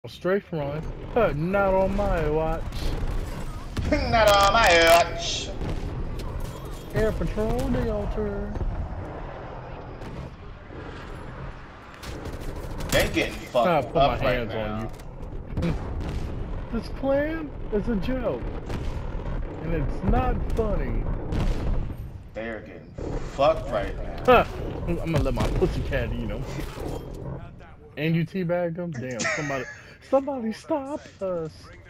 Strafe run. Not on my watch. Not on my watch. Air Patrol, the altar. They getting fucked Put my up right hands now. on you. This plan is a joke. And it's not funny. They're getting fucked right now. I'm gonna let my pussycat eat them. And you teabagged them? Damn, somebody stop us.